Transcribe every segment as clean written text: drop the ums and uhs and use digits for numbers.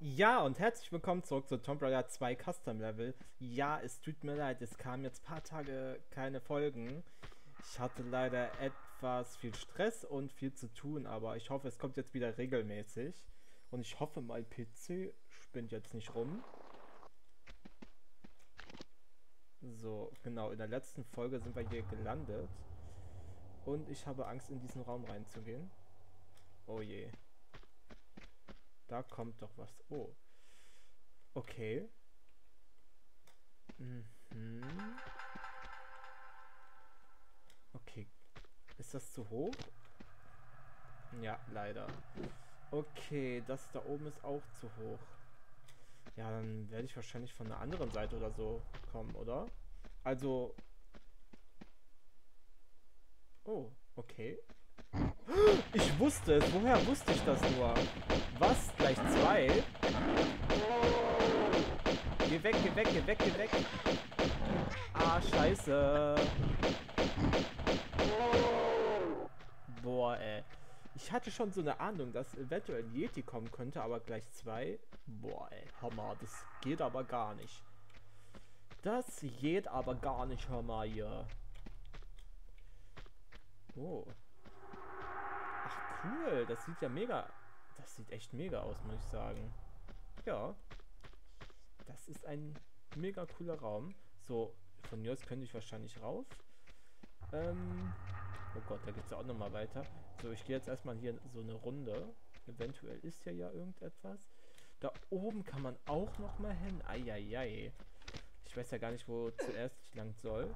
Ja, und herzlich willkommen zurück zu Tomb Raider 2 Custom Level. Ja, es tut mir leid, es kamen jetzt ein paar Tage keine Folgen. Ich hatte leider etwas viel Stress und viel zu tun, aber ich hoffe, es kommt jetzt wieder regelmäßig. Und ich hoffe, mein PC spinnt jetzt nicht rum. So, genau, in der letzten Folge sind wir hier gelandet. Und ich habe Angst, in diesen Raum reinzugehen. Oh je. Da kommt doch was. Oh. Okay. Mhm. Okay. Ist das zu hoch? Ja, leider. Okay, das da oben ist auch zu hoch. Ja, dann werde ich wahrscheinlich von der anderen Seite oder so kommen, oder? Also. Oh, okay. Ich wusste es. Woher wusste ich das nur? Was? Gleich zwei? Geh weg, geh weg, geh weg, geh weg. Ah, scheiße. Boah, ey. Ich hatte schon so eine Ahnung, dass eventuell ein Yeti kommen könnte, aber gleich zwei. Boah, ey. Hammer, das geht aber gar nicht. Das geht aber gar nicht, hör mal hier. Oh. Ach, cool. Das sieht ja mega. Das sieht echt mega aus, muss ich sagen. Ja. Das ist ein mega cooler Raum. So, von mir aus könnte ich wahrscheinlich rauf. Oh Gott, da geht es ja auch nochmal weiter. So, ich gehe jetzt erstmal hier so eine Runde. Eventuell ist hier ja irgendetwas. Da oben kann man auch nochmal hin. Eieiei. Ich weiß ja gar nicht, wo zuerst ich lang soll.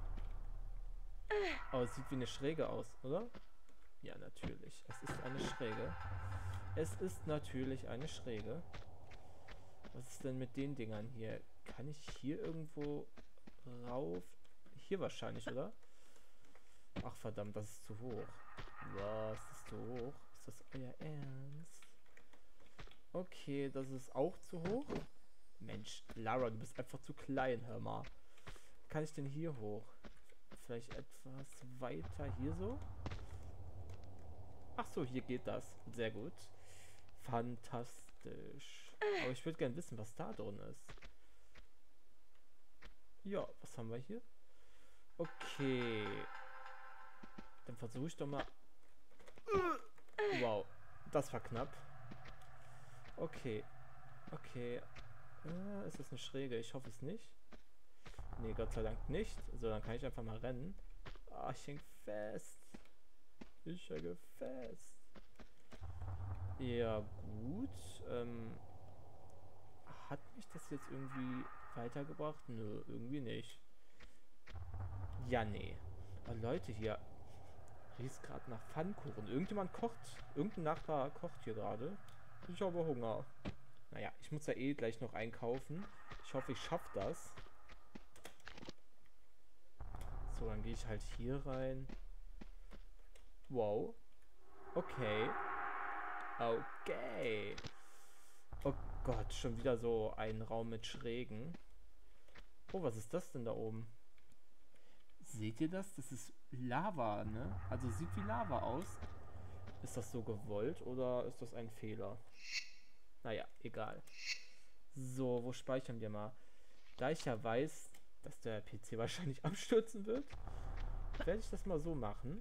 Aber es sieht wie eine Schräge aus, oder? Ja, natürlich. Es ist eine Schräge. Es ist natürlich eine Schräge. Was ist denn mit den Dingern hier? Kann ich hier irgendwo rauf? Hier wahrscheinlich, oder? Ach verdammt, das ist zu hoch. Was ist zu hoch? Ist das euer Ernst? Okay, das ist auch zu hoch. Mensch, Lara, du bist einfach zu klein, hör mal. Kann ich denn hier hoch? Vielleicht etwas weiter hier so? Ach so, hier geht das. Sehr gut. Fantastisch. Aber ich würde gerne wissen, was da drin ist. Ja, was haben wir hier? Okay. Dann versuche ich doch mal. Wow, das war knapp. Okay. Okay. Ist das eine Schräge? Ich hoffe es nicht. Nee, Gott sei Dank nicht. So, dann kann ich einfach mal rennen. Ah, ich häng fest. Ich hänge fest. Ja, gut. Hat mich das jetzt irgendwie weitergebracht? Nö, irgendwie nicht. Ja, nee. Aber Leute, hier riecht gerade nach Pfannkuchen. Irgendjemand kocht. Irgendein Nachbar kocht hier gerade. Ich habe Hunger. Naja, ich muss ja eh gleich noch einkaufen. Ich hoffe, ich schaffe das. So, dann gehe ich halt hier rein. Wow. Okay. Okay. Oh Gott, schon wieder so ein Raum mit Schrägen. Oh, was ist das denn da oben? Seht ihr das? Das ist Lava, ne? Also sieht wie Lava aus. Ist das so gewollt oder ist das ein Fehler? Naja, egal. So, wo speichern wir mal? Da ich ja weiß, dass der PC wahrscheinlich abstürzen wird, werde ich das mal so machen.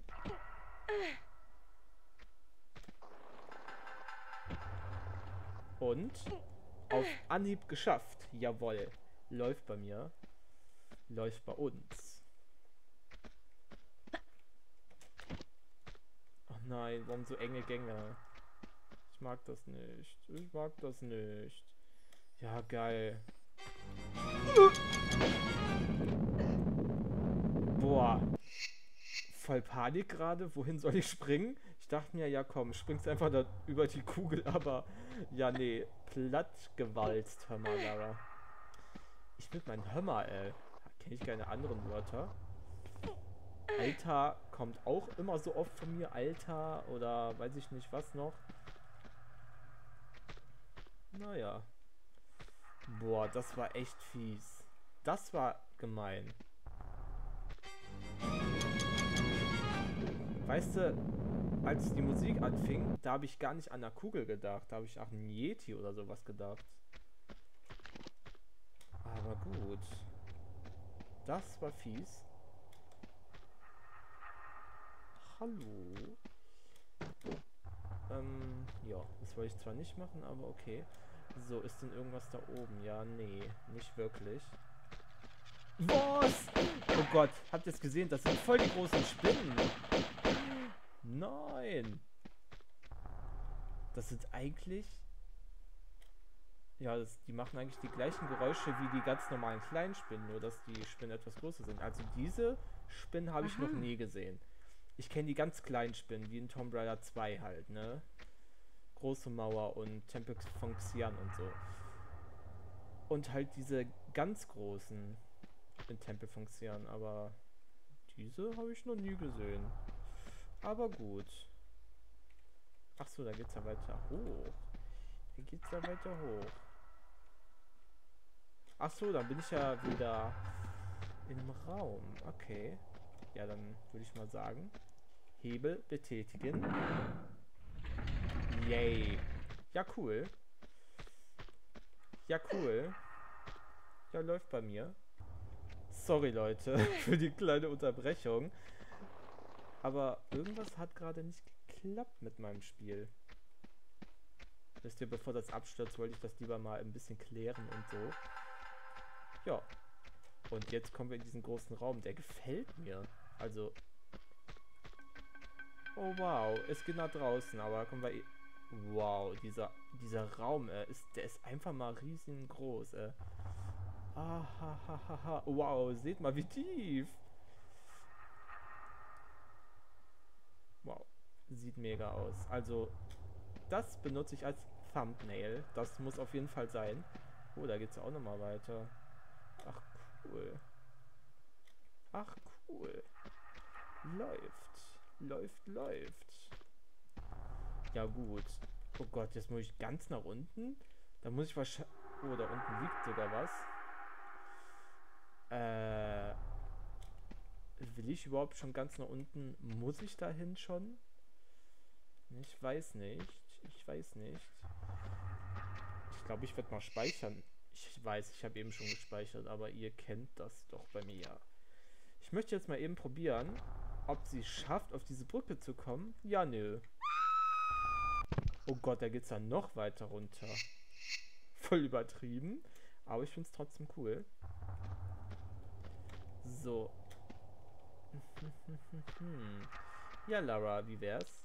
Und auf Anhieb geschafft. Jawohl. Läuft bei mir. Läuft bei uns. Oh nein, warum so enge Gänge? Ich mag das nicht. Ich mag das nicht. Ja, geil. Boah. Voll Panik gerade. Wohin soll ich springen? Ich dachte mir, ja komm, springst einfach da über die Kugel, aber ja, nee. Plattgewalzt, hör mal, Lara. Ich mit meinem Hör ey. Kenne ich keine anderen Wörter? Alter kommt auch immer so oft von mir. Alter oder weiß ich nicht was noch. Naja. Boah, das war echt fies. Das war gemein. Weißt du, als die Musik anfing, da habe ich gar nicht an der Kugel gedacht. Da habe ich an einen Yeti oder sowas gedacht. Aber gut. Das war fies. Hallo. Ja, das wollte ich zwar nicht machen, aber okay. So, ist denn irgendwas da oben? Ja, nee, nicht wirklich. Was? Oh Gott, habt ihr es gesehen? Das sind voll die großen Spinnen. Nein. Das sind eigentlich... Ja, die machen eigentlich die gleichen Geräusche wie die ganz normalen kleinen Spinnen, nur dass die Spinnen etwas größer sind. Also diese Spinnen habe ich noch nie gesehen. Ich kenne die ganz kleinen Spinnen, wie in Tomb Raider 2 halt, ne? Große Mauer und Tempel von Xian und so. Und halt diese ganz großen in Tempel von Xian, aber diese habe ich noch nie gesehen. Aber gut. Achso, da geht's ja weiter hoch. Hier geht's ja weiter hoch. Achso, dann bin ich ja wieder im Raum. Okay. Ja, dann würde ich mal sagen, Hebel betätigen. Yay. Ja, cool. Ja, cool. Ja, läuft bei mir. Sorry, Leute, für die kleine Unterbrechung. Aber irgendwas hat gerade nicht geklappt mit meinem Spiel. Wisst ihr, bevor das abstürzt, wollte ich das lieber mal ein bisschen klären und so. Ja. Und jetzt kommen wir in diesen großen Raum. Der gefällt mir. Also... Oh, wow. Es geht nach draußen, aber kommen wir... Wow, dieser Raum, der ist einfach mal riesengroß, Ahahaha. Wow, seht mal, wie tief. Wow, sieht mega aus. Also, das benutze ich als Thumbnail. Das muss auf jeden Fall sein. Oh, da geht's auch nochmal weiter. Ach, cool. Ach, cool. Läuft. Ja, gut. Oh Gott, jetzt muss ich ganz nach unten. Da muss ich wahrscheinlich... Oh, da unten liegt sogar was. Will ich überhaupt schon ganz nach unten? Muss ich dahin schon? Ich weiß nicht. Ich glaube, ich werde mal speichern. Ich weiß, ich habe eben schon gespeichert, aber ihr kennt das doch bei mir. Ich möchte jetzt mal eben probieren, ob sie schafft, auf diese Brücke zu kommen. Ja, nö. Oh Gott, da geht's dann noch weiter runter. Voll übertrieben. Aber ich finde es trotzdem cool. So. Ja, Lara, wie wär's?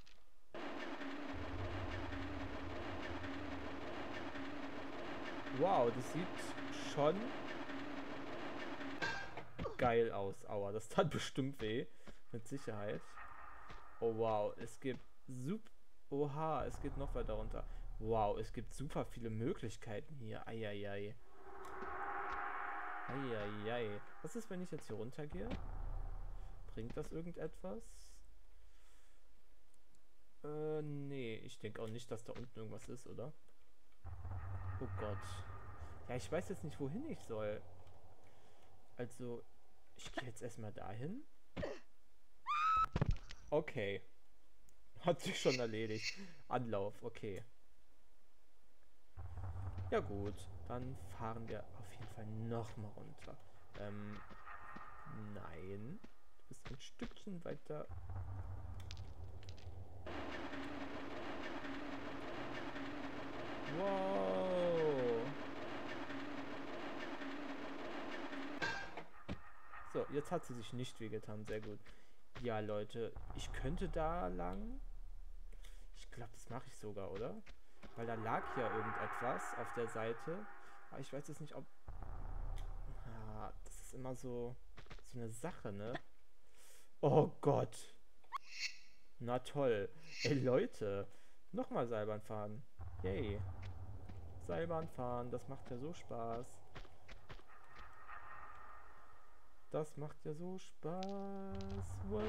Wow, das sieht schon geil aus. Aua, das tat bestimmt weh. Mit Sicherheit. Oh wow, es gibt Oha, es geht noch weiter runter. Wow, es gibt super viele Möglichkeiten hier. Eieiei. Eieiei. Was ist, wenn ich jetzt hier runtergehe? Bringt das irgendetwas? Nee. Ich denke auch nicht, dass da unten irgendwas ist, oder? Oh Gott. Ja, ich weiß jetzt nicht, wohin ich soll. Also, ich gehe jetzt erstmal dahin. Okay. Hat sich schon erledigt. Anlauf, okay. Ja gut, dann fahren wir auf jeden Fall nochmal runter. Nein. Du bist ein Stückchen weiter. Wow. So, jetzt hat sie sich nicht wehgetan. Sehr gut. Ja, Leute, ich könnte da lang. Ich glaube, das mache ich sogar, oder? Weil da lag ja irgendetwas auf der Seite. Aber ich weiß jetzt nicht, ob... Ah, das ist immer so eine Sache, ne? Oh Gott. Na toll. Ey, Leute. Nochmal Seilbahn fahren. Yay. Seilbahn fahren, das macht ja so Spaß. Das macht ja so Spaß. Way.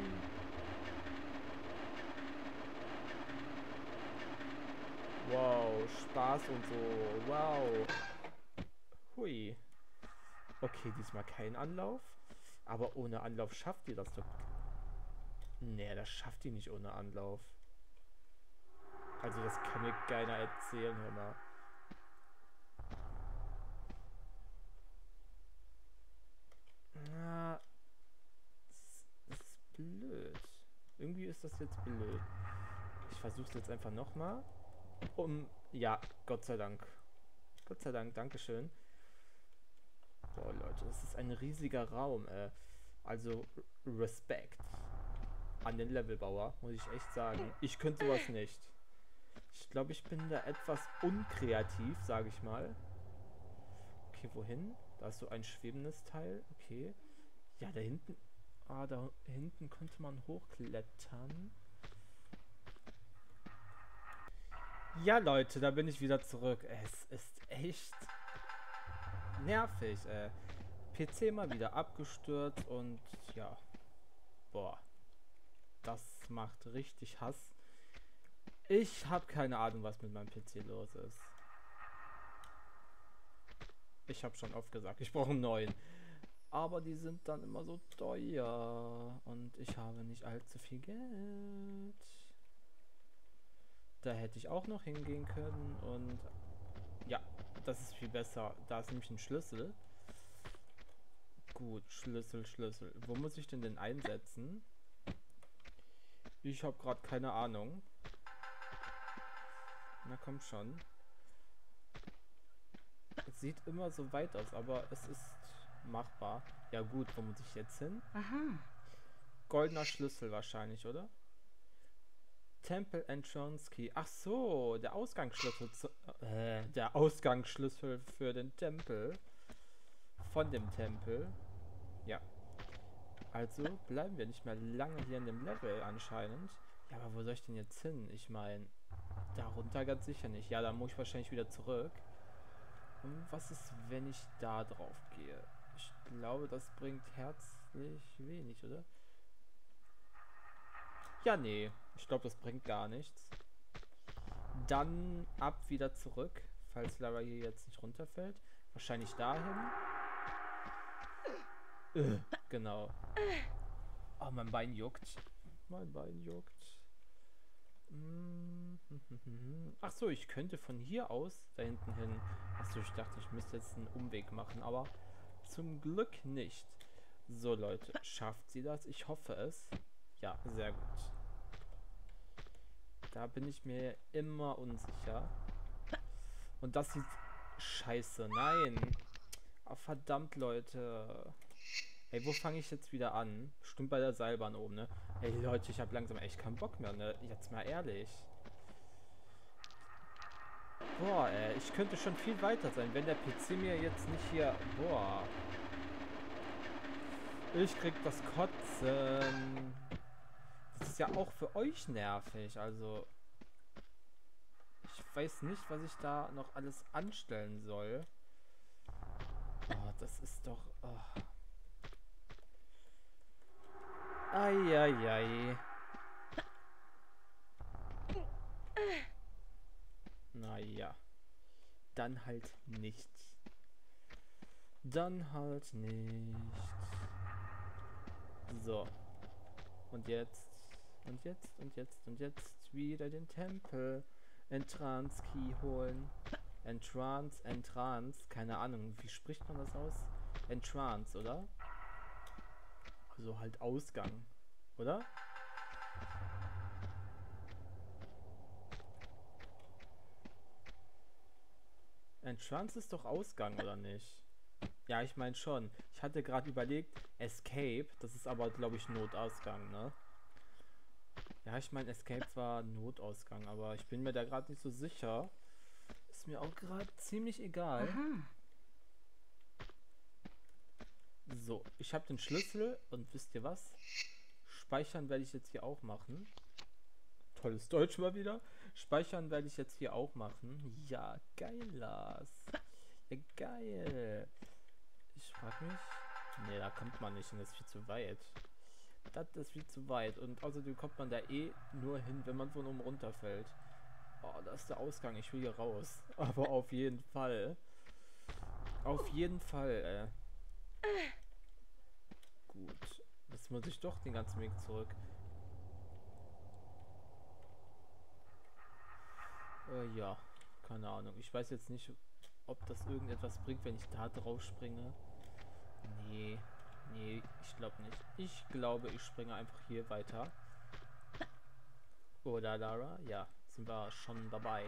Wow, Spaß und so. Wow. Hui. Okay, diesmal kein Anlauf. Aber ohne Anlauf schafft ihr das doch. Nee, das schafft die nicht ohne Anlauf. Also das kann mir keiner erzählen, hör mal. Na, das ist blöd. Irgendwie ist das jetzt blöd. Ich versuche es jetzt einfach nochmal. Ja, Gott sei Dank. Gott sei Dank, Dankeschön. Boah, Leute, das ist ein riesiger Raum, Also, Respekt an den Levelbauer, muss ich echt sagen. Ich könnte sowas nicht. Ich glaube, ich bin da etwas unkreativ, sage ich mal. Okay, wohin? Da ist so ein schwebendes Teil. Okay. Ja, da hinten... Ah, da hinten könnte man hochklettern. Ja, Leute, da bin ich wieder zurück. Es ist echt nervig, PC mal wieder abgestürzt und ja, boah, das macht richtig Hass. Ich habe keine Ahnung, was mit meinem PC los ist. Ich habe schon oft gesagt, ich brauche einen neuen. Aber die sind dann immer so teuer und ich habe nicht allzu viel Geld. Da hätte ich auch noch hingehen können und ja, das ist viel besser. Da ist nämlich ein Schlüssel. Gut, Schlüssel. Wo muss ich denn einsetzen? Ich habe gerade keine Ahnung. Na komm schon. Es sieht immer so weit aus, aber es ist machbar. Ja gut, wo muss ich jetzt hin? Aha. Goldener Schlüssel wahrscheinlich, oder? Temple Entrance Key. Ach so, der Ausgangsschlüssel der Ausgangsschlüssel für den Tempel. Von dem Tempel. Ja. Also bleiben wir nicht mehr lange hier in dem Level anscheinend. Ja, aber wo soll ich denn jetzt hin? Ich meine, darunter ganz sicher nicht. Ja, da muss ich wahrscheinlich wieder zurück. Und was ist, wenn ich da drauf gehe? Ich glaube, das bringt herzlich wenig, oder? Ja, nee. Ich glaube, das bringt gar nichts. Dann ab wieder zurück, falls Lara hier jetzt nicht runterfällt. Wahrscheinlich dahin. Genau. Oh, mein Bein juckt. Mein Bein juckt. Ach so, ich könnte von hier aus da hinten hin. Ach so, ich dachte, ich müsste jetzt einen Umweg machen, aber zum Glück nicht. So, Leute, schafft sie das? Ich hoffe es. Ja, sehr gut. Da bin ich mir immer unsicher. Und das sieht scheiße. Nein. Oh, verdammt, Leute. Ey, wo fange ich jetzt wieder an? Stimmt bei der Seilbahn oben, ne? Ey, Leute, ich habe langsam echt keinen Bock mehr, ne? Jetzt mal ehrlich. Boah, ey, ich könnte schon viel weiter sein, wenn der PC mir jetzt nicht hier... Boah. Ich krieg das Kotzen. Das ist ja auch für euch nervig, also... Ich weiß nicht, was ich da noch alles anstellen soll. Oh, das ist doch... Oh. Eieiei. Naja. Dann halt nicht. Dann halt nicht. So. Und jetzt. Und jetzt wieder den Tempel. Entrance Key holen. Entrance. Keine Ahnung, wie spricht man das aus? Entrance, oder? Also halt Ausgang. Oder? Entrance ist doch Ausgang, oder nicht? Ja, ich meine schon. Ich hatte gerade überlegt, Escape, das ist aber, glaube ich, Notausgang, ne? Ja, ich meine, Escape war Notausgang, aber ich bin mir da gerade nicht so sicher. Ist mir auch gerade ziemlich egal. Aha. So, ich habe den Schlüssel und wisst ihr was? Speichern werde ich jetzt hier auch machen. Tolles Deutsch mal wieder. Speichern werde ich jetzt hier auch machen. Ja, geil, Lars. Ja, geil. Ich frage mich... Ne, da kommt man nicht hin, das ist viel zu weit. Das ist viel zu weit. Und außerdem kommt man da eh nur hin, wenn man von oben runterfällt. Oh, da ist der Ausgang. Ich will hier raus. Aber auf jeden Fall. Auf jeden Fall, Gut. Jetzt muss ich doch den ganzen Weg zurück. Ja, keine Ahnung. Ich weiß jetzt nicht, ob das irgendetwas bringt, wenn ich da drauf springe. Nee, nee, ich glaube nicht. Ich glaube, ich springe einfach hier weiter. Oder Lara? Ja, sind wir schon dabei.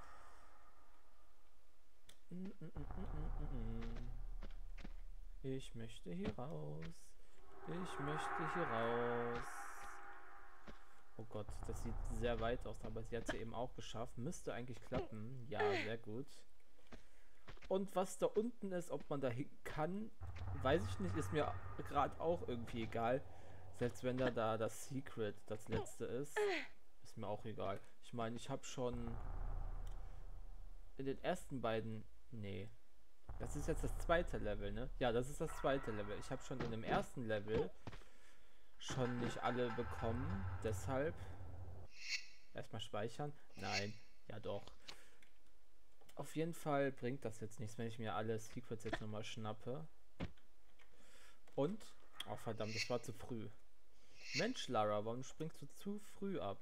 Ich möchte hier raus. Ich möchte hier raus. Oh Gott, das sieht sehr weit aus, aber sie hat es ja eben auch geschafft. Müsste eigentlich klappen. Ja, sehr gut. Und was da unten ist, ob man da hin kann, weiß ich nicht. Ist mir gerade auch irgendwie egal. Selbst wenn da das Secret das letzte ist, ist mir auch egal. Ich meine, ich habe schon in den ersten beiden... Nee. Das ist jetzt das zweite Level, ne? Ja, das ist das zweite Level. Ich habe schon in dem ersten Level schon nicht alle bekommen. Deshalb erstmal speichern. Nein, ja doch. Auf jeden Fall bringt das jetzt nichts, wenn ich mir alle Secrets jetzt nochmal schnappe. Und? Oh verdammt, das war zu früh. Mensch, Lara, warum springst du zu früh ab?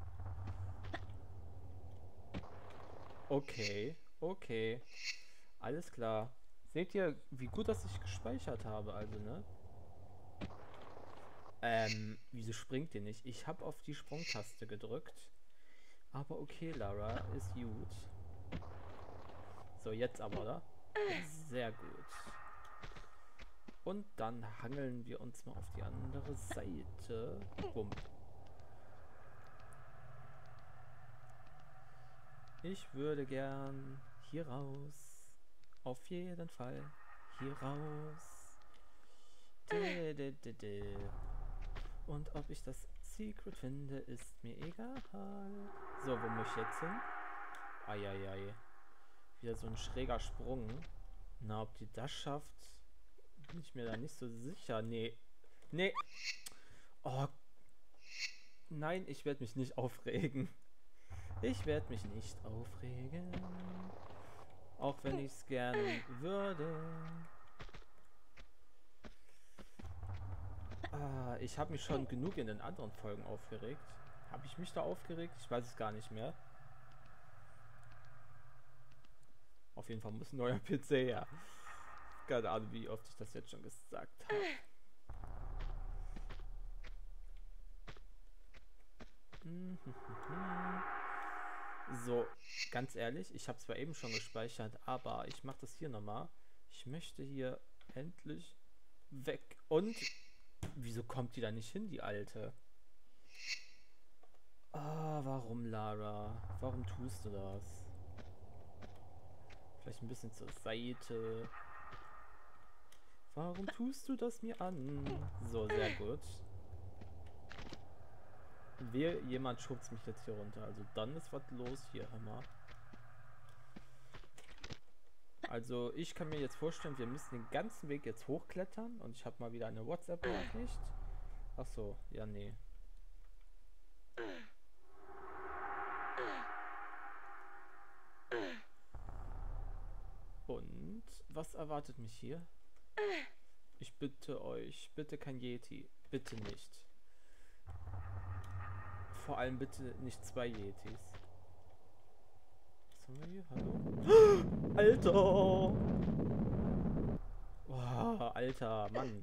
Okay, okay. Alles klar. Seht ihr, wie gut, dass ich gespeichert habe, also, ne? Wieso springt ihr nicht? Ich habe auf die Sprungtaste gedrückt. Aber okay, Lara, ist gut. So, jetzt aber, oder? Sehr gut. Und dann hangeln wir uns mal auf die andere Seite. Bumm. Ich würde gern hier raus. Auf jeden Fall hier raus. Und ob ich das Secret finde, ist mir egal. So, wo muss ich jetzt hin? Eieiei. Wieder so ein schräger Sprung. Na, ob die das schafft, bin ich mir da nicht so sicher. Nee. Nee. Oh. Nein, ich werde mich nicht aufregen. Ich werde mich nicht aufregen. Auch wenn ich es gerne würde. Ich habe mich schon genug in den anderen Folgen aufgeregt. Habe ich mich da aufgeregt? Ich weiß es gar nicht mehr. Auf jeden Fall muss ein neuer PC her. Keine Ahnung, wie oft ich das jetzt schon gesagt habe. So, ganz ehrlich, ich habe zwar eben schon gespeichert, aber ich mache das hier nochmal. Ich möchte hier endlich weg. Und wieso kommt die da nicht hin, die Alte? Warum, Lara? Warum tust du das? Vielleicht ein bisschen zur Seite. Warum tust du das mir an? So, sehr gut. Wehe, jemand schubst mich jetzt hier runter. Also dann ist was los hier, Hammer. Also ich kann mir jetzt vorstellen, wir müssen den ganzen Weg jetzt hochklettern. Und ich habe mal wieder eine WhatsApp-Nachricht. Ach so, ja, nee. Und was erwartet mich hier? Ich bitte euch, bitte kein Yeti. Bitte nicht. Vor allem bitte nicht zwei Yetis. Was haben wir hier? Hallo? Alter! Oh, Alter, Mann.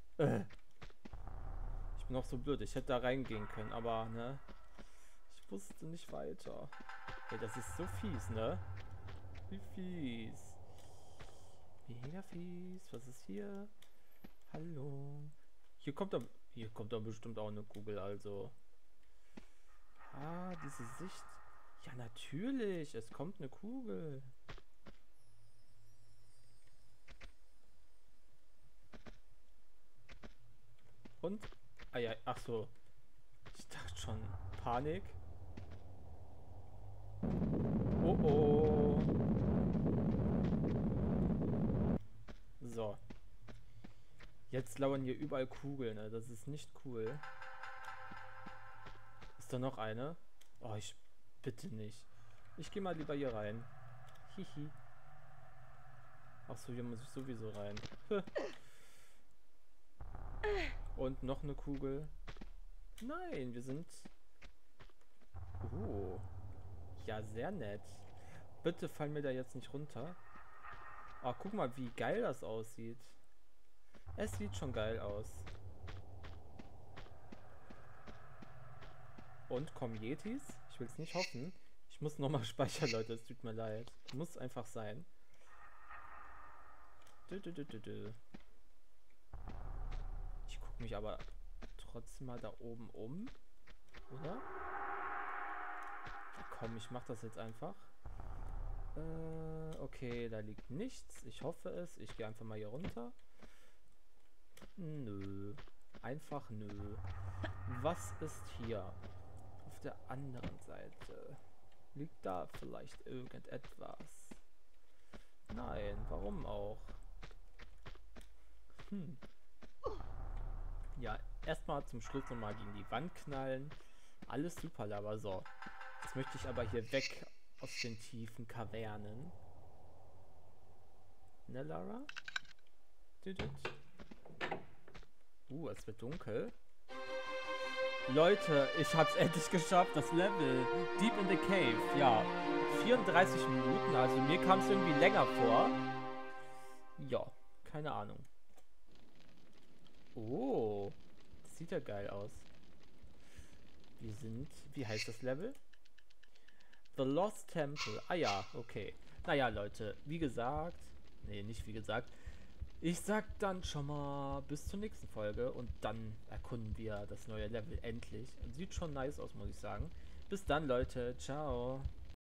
Ich bin auch so blöd. Ich hätte da reingehen können, aber, ne? Ich wusste nicht weiter. Ey, das ist so fies, ne? Wie fies. Mega fies. Was ist hier? Hallo. Hier kommt da bestimmt auch eine Kugel, also. Diese Sicht. Ja, natürlich. Es kommt eine Kugel. Und? Ah ja, ach so. Ich dachte schon. Panik. Oh oh. So. Jetzt lauern hier überall Kugeln, ne? Das ist nicht cool. Ist da noch eine? Oh, ich bitte nicht. Ich gehe mal lieber hier rein. Hihi. Achso, hier muss ich sowieso rein. Und noch eine Kugel. Nein, wir sind... Ja, sehr nett. Bitte fall mir da jetzt nicht runter. Oh, guck mal, wie geil das aussieht. Es sieht schon geil aus. Und kommen Yetis? Ich will es nicht hoffen. Ich muss nochmal speichern, Leute. Es tut mir leid. Muss einfach sein. Ich gucke mich aber trotzdem mal da oben um. Oder? Komm, ich mach das jetzt einfach. Okay, da liegt nichts. Ich hoffe es. Ich gehe einfach mal hier runter. Nö. Einfach nö. Was ist hier? Auf der anderen Seite. Liegt da vielleicht irgendetwas? Nein, warum auch? Ja, erstmal zum Schluss nochmal gegen die Wand knallen. Alles super, aber so. Jetzt möchte ich aber hier weg aus den tiefen Kavernen. Ne, Lara? Es wird dunkel. Leute, ich hab's endlich geschafft, das Level. Deep in the Cave, ja. 34 Minuten, also mir kam es irgendwie länger vor. Ja, keine Ahnung. Oh, das sieht ja geil aus. Wie heißt das Level? The Lost Temple. Ah ja, okay. Naja, Leute, wie gesagt, nicht wie gesagt. Ich sag dann schon mal bis zur nächsten Folge und dann erkunden wir das neue Level endlich. Sieht schon nice aus, muss ich sagen. Bis dann, Leute. Ciao.